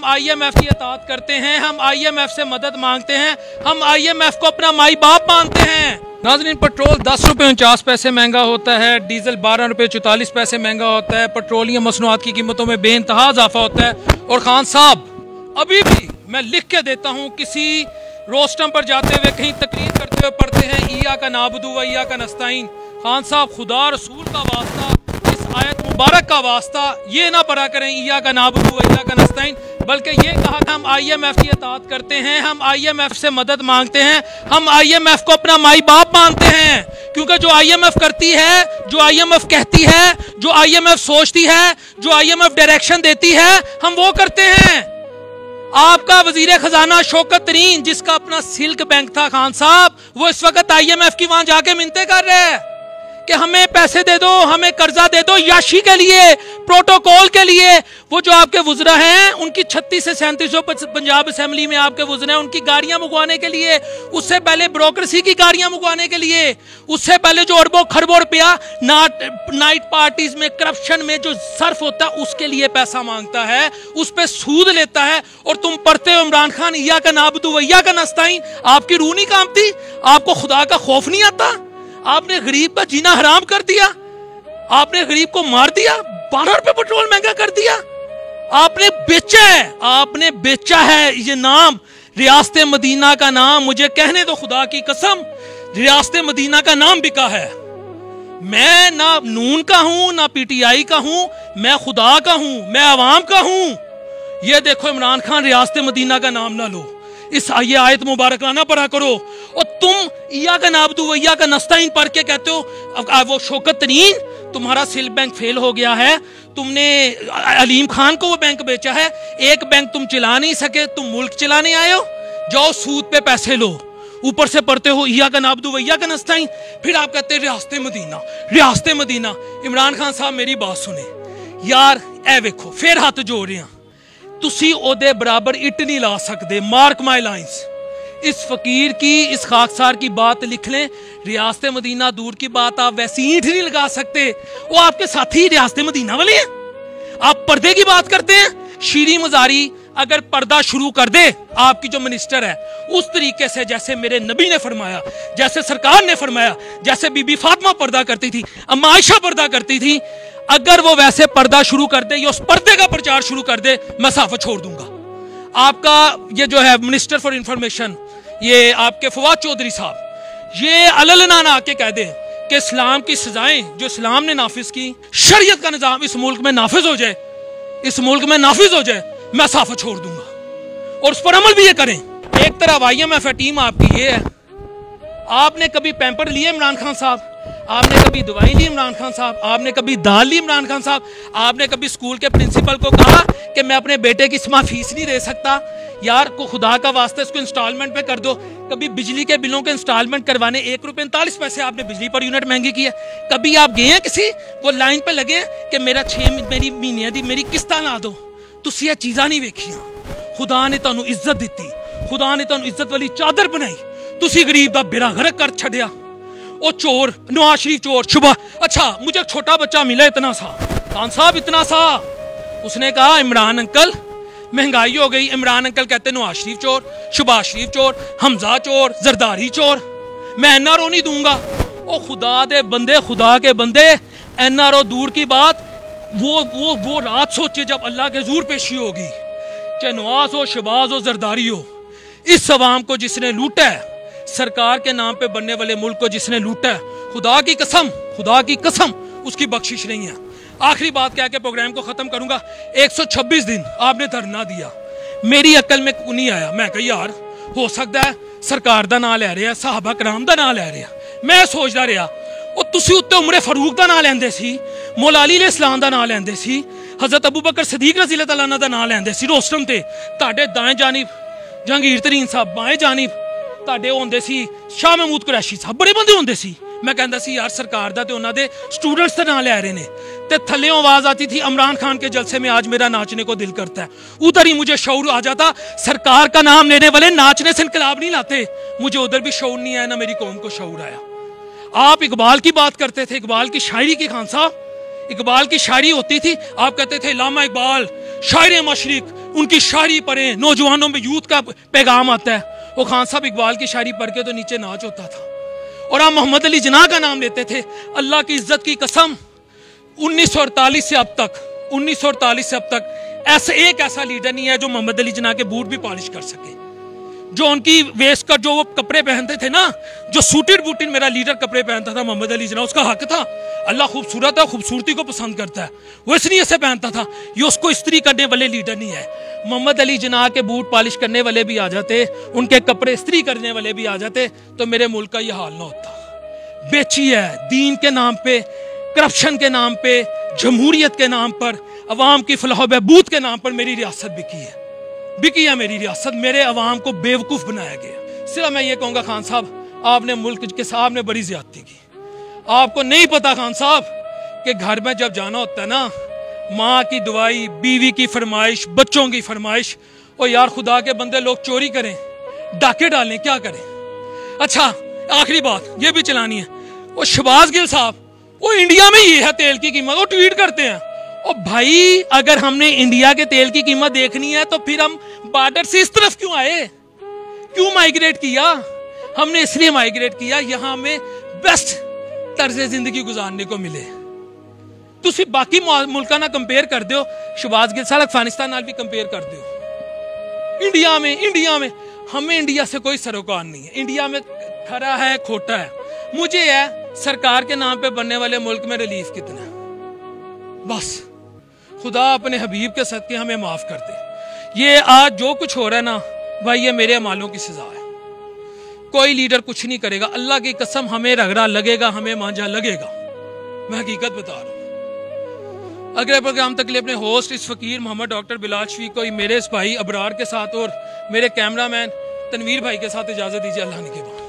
IMF की इताअत करते हैं, हम IMF से मदद मांगते हैं, हम IMF को अपना माई बाप मानते हैं। नाज़रीन, पेट्रोल 10 रुपये 49 पैसे महंगा होता है, डीजल 12 रुपये 44 पैसे महंगा होता है, पेट्रोलियम मसनूआत की कीमतों में बेइंतहा इजाफा होता है। और खान साहब, अभी भी मैं लिख के देता हूँ, किसी रोस्टम पर जाते हुए, कहीं तकरीर करते हुए पढ़ते हैं इया का नाबुदू व इया का नस्ताइन। खान साहब, खुदा रसूल का वास्ता, इस आयत मुबारक का वास्ता, ये ना पढ़ा करें इया का नाबुदू व इया का नस्ताइन, बल्कि ये कहा कि हम IMF की इताअत करते हैं, हम IMF से मदद मांगते हैं, हम IMF को अपना माई बाप मानते हैं। क्योंकि जो IMF करती है, जो IMF कहती है, जो IMF सोचती है, जो IMF डायरेक्शन देती है, हम वो करते हैं। आपका वजीर खजाना शौकत तरीन, जिसका अपना सिल्क बैंक था खान साहब, वो इस वक्त IMF की वहां जाके मिन्नतें कर रहे हैं कि हमें पैसे दे दो, हमें कर्जा दे दो, याशी के लिए, प्रोटोकॉल के लिए। वो जो आपके वुज़रा हैं, उनकी 36 से 3700 पंजाब असेंबली में आपके वुज़रा हैं, उनकी गाड़ियां मुगवाने के लिए, उससे पहले ब्रोक्रेसी की गाड़ियां मुगवाने के लिए, उससे पहले जो अरबों खरबों रुपया नाइट पार्टीज में, करप्शन में जो सर्फ होता है, उसके लिए पैसा मांगता है, उस पर सूद लेता है। और तुम पढ़ते हो इमरान खान इया का नाबुदू व इया का नस्ताइन, आपकी रूह नहीं कांपती? आपको खुदा का खौफ नहीं आता? आपने गरीब का जीना हराम कर दिया, आपने गरीब को मार दिया, 12 रुपए पेट्रोल महंगा कर दिया, आपने बेचा है, आपने बेचा है ये नाम, रियासत मदीना का नाम। मुझे कहने दो, खुदा की कसम, रियासत मदीना का नाम बिका है। मैं ना नून का हूं, ना PTI का हूं, मैं खुदा का हूं, मैं अवाम का हूं। ये देखो इमरान खान, रियासत मदीना का नाम ना लो, इस ये आयत मुबारक ना पढ़ा करो। और तुम इया का नाबुदू व इया का नस्ताइन पढ़ के कहते हो वो शौकत तरीन, तुम्हारा सिल बैंक फेल हो गया है, तुमने अलीम खान को वो बैंक बेचा है, एक बैंक तुम चला नहीं सके, तुम मुल्क चलाने आए हो, जाओ सूद पे पैसे लो, ऊपर से पढ़ते हो इया का नाबुदू व इया का नस्ताइन, फिर आप कहते हैं रियासत मदीना, रियासत मदीना। इमरान खान साहब, मेरी बात सुने यार, ए वेखो फिर हाथ जोड़ रहे हैं, तुसी ओदे बराबर इट नहीं ला सकते, मार्क माई लाइन्स। इस फकीर की, इस खाकसार की बात लिख लें, रियासत मदीना दूर की बात, आप वैसी ईंट नहीं लगा सकते। वो आपके साथी रियासत मदीना वाले हैं। आप पर्दे की बात करते हैं। शीरी मजारी अगर पर्दा शुरू कर दे, आपकी जो मिनिस्टर है, उस तरीके से जैसे मेरे नबी ने फरमाया, जैसे सरकार ने फरमाया, जैसे बीबी फातिमा पर्दा करती थी, अम्मा आयशा पर्दा करती थी, अगर वो वैसे पर्दा शुरू कर दे या उस पर्दे का प्रचार शुरू कर दे, मैं साफा छोड़ दूंगा। आपका ये जो है मिनिस्टर फॉर इंफॉर्मेशन, ये आपके फवाद चौधरी साहब, ये अललना आके कह दे कि इस्लाम की सजाएं जो इस्लाम ने नाफिज की, शरीयत का निजाम इस मुल्क में नाफिज हो जाए, इस मुल्क में नाफिज हो जाए, मैं साफा छोड़ दूंगा। और उस पर अमल भी ये करें। एक तरफ IMF टीम आपकी ये है, आपने कभी पैम्पर लिए इमरान खान साहब, आपने कभी दवाई ली इमरान खान साहब, आपने कभी दाल ली इमरान खान साहब, आपने कभी स्कूल के प्रिंसिपल को कहा कि मैं अपने बेटे की इस माह फीस नहीं दे सकता, यार को खुदा का वास्ता इसको इंस्टॉलमेंट पे कर दो। कभी बिजली के बिलों के इंस्टॉलमेंट करवाने 1 रुपये 39 पैसे आपने बिजली पर यूनिट महंगी की है। कभी आप गए हैं किसी वो लाइन पे लगे कि मेरा 6 मेरी महीने दी मेरी किस्तां ला दो? तुसी ये चीज़ां नहीं वेखियां। खुदा ने तुहानू इज्जत दी, खुदा ने तुहानू इज्जत वाली चादर बनाई, तुसी गरीब का बेड़ा गर्क कर छड़िया। ओ चोर, नवाज शरीफ चोर, शुबा। अच्छा, मुझे छोटा बच्चा मिला इतना सा, खान साहब इतना सा, उसने कहा इमरान अंकल महंगाई हो गई। इमरान अंकल कहते नवाज शरीफ चोर, शुबा शरीफ चोर, हमजा चोर, जरदारी चोर, मैं NRO नहीं दूंगा। ओ खुदा दे बंदे, खुदा के बंदे, NRO दूर की बात, वो रात सोचे जब अल्लाह के हुजूर पेशी होगी, चाहे नवाज हो, शहबाज हो, जरदारी हो, इस अवाम को जिसने लूटा है, सरकार के नाम पे बनने वाले मुल्क को जिसने लूटा है, खुदा की कसम, खुदा की कसम, उसकी बख्शिश नहीं है। आखिरी बात कह के प्रोग्राम को खत्म करूंगा। 126 दिन आपने धरना दिया, मेरी अकल में नहीं आया। मैं कही यार हो सकता है सरकार का नाम लै रहे, साहबा कराम का नाम लै रहे। मैं सोचता रहा वो तुसी उत्ते उमरे फारूक का नाम लैंदे सी, मौला अली इस्लाम का नाम लैंदे सी, हजरत अबू बकर सदीक रज़ी अल्लाह तआला का नाम लैंदे सी रोस्टम ते। ताडे दाएं जानिब जहांगीर तरीन साहब, बाएं जानिब ताडे होंदे सी शाह महमूद कुरैशी साहब, बड़े बंदे होंदे सी। मैं कहता सी यार सरकार दा ते उन्हां दे स्टूडेंट्स दा नाम लै रहे ने। ते थल्ले आवाज आती थी इमरान खान के जलसे में आज मेरा नाचने को दिल करता है। उधर ही मुझे शऊर आ जाता, सरकार का नाम लेने वाले नाचने से इनकलाब नहीं लाते। मुझे उधर भी शऊर नहीं आया, ना मेरी कौम को शऊर आया। आप इकबाल की बात करते थे, इकबाल की शायरी की, खान साहब इकबाल की शायरी होती थी, आप कहते थे लामा इकबाल शायर मशरिक, उनकी शायरी पढ़ें, नौजवानों में यूथ का पैगाम आता है। वो खान साहब इकबाल की शायरी पढ़ के तो नीचे नाच होता था। और हम मोहम्मद अली जिन्ना का नाम लेते थे। अल्लाह की इज्जत की कसम, 1948 से अब तक ऐसा लीडर नहीं है जो मोहम्मद अली जिन्ना के बूट भी पॉलिश कर सके। जो उनकी वेस्ट का जो वो कपड़े पहनते थे ना, जो सूटेड बूटेड मेरा लीडर कपड़े पहनता था मोहम्मद अली जिन्ना, उसका हक था। अल्लाह खूबसूरत है, खूबसूरती को पसंद करता है, वो इसलिए ऐसे पहनता था। ये उसको इस्त्री करने वाले लीडर नहीं है। मोहम्मद अली जिन्ना के बूट पॉलिश करने वाले भी आ जाते, उनके कपड़े इस्त्री करने वाले भी आ जाते, तो मेरे मुल्क का ये हाल ना होता। बेची है दीन के नाम पे, करप्शन के नाम पे, जमहूरियत के नाम पर, अवाम की फलाह बहबूद के नाम पर मेरी रियासत बिकी है मेरी रियासत। मेरे अवाम को बेवकूफ़ बनाया गया। सिर्फ मैं ये कहूँगा खान साहब, आपने मुल्क के साहब ने बड़ी ज्यादती की। आपको नहीं पता खान साहब कि घर में जब जाना होता है ना, माँ की दुआई, बीवी की फरमाइश, बच्चों की फरमाइश, और यार खुदा के बंदे लोग चोरी करें, डाके डालें, क्या करें। अच्छा आखिरी बात ये भी चलानी है। वो शहबाज गिल साहब, वो इंडिया में ये है तेल की कीमत, वो ट्वीट करते हैं। और भाई अगर हमने इंडिया के तेल की कीमत देखनी है तो फिर हम बॉर्डर से इस तरफ क्यों आए, क्यों माइग्रेट किया? हमने इसलिए माइग्रेट किया यहाँ हमें बेस्ट तर्ज जिंदगी गुजारने को मिले। तुसी बाकी मुल्का ना कंपेयर कर दो, शहबाज गिल साहब अफगानिस्तान नाल भी कंपेयर कर दो। इंडिया में हमें इंडिया से कोई सरोकार नहीं है। इंडिया में खरा है खोटा है। मुझे है सरकार के नाम पे बनने वाले मुल्क में रिलीफ कितना है, बस खुदा अपने हबीब के सदके हमें माफ कर दे। ये आज जो कुछ हो रहा है ना भाई, ये मेरे अमालों की सजा है। कोई लीडर कुछ नहीं करेगा, अल्लाह की कसम हमें रगड़ा लगेगा, हमें मांझा लगेगा। मैं हकीकत बता रहा हूँ। अगले प्रोग्राम तक के लिए अपने होस्ट इस फकीर मोहम्मद डॉक्टर बिलाल शफीक को, मेरे इस भाई अबरार के साथ और मेरे कैमरामैन तनवीर भाई के साथ इजाजत दीजिए। अल्लाह ने के बाद।